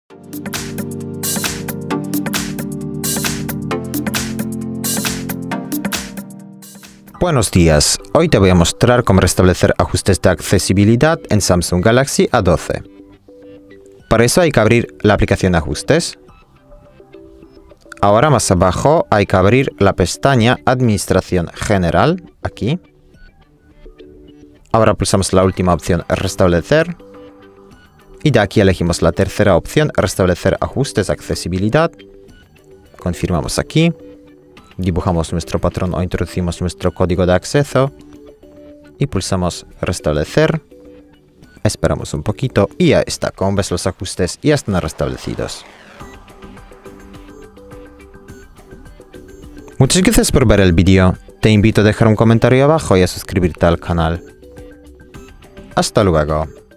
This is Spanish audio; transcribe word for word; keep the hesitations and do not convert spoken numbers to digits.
Buenos días, hoy te voy a mostrar cómo restablecer ajustes de accesibilidad en Samsung Galaxy A doce. Para eso hay que abrir la aplicación de ajustes. Ahora más abajo hay que abrir la pestaña Administración General, aquí. Ahora pulsamos la última opción Restablecer. Y de aquí elegimos la tercera opción Restablecer ajustes de accesibilidad. Confirmamos aquí. Dibujamos nuestro patrón o introducimos nuestro código de acceso y pulsamos restablecer. Esperamos un poquito y ya está. Como ves, los ajustes ya están restablecidos. Muchas gracias por ver el vídeo. Te invito a dejar un comentario abajo y a suscribirte al canal. Hasta luego.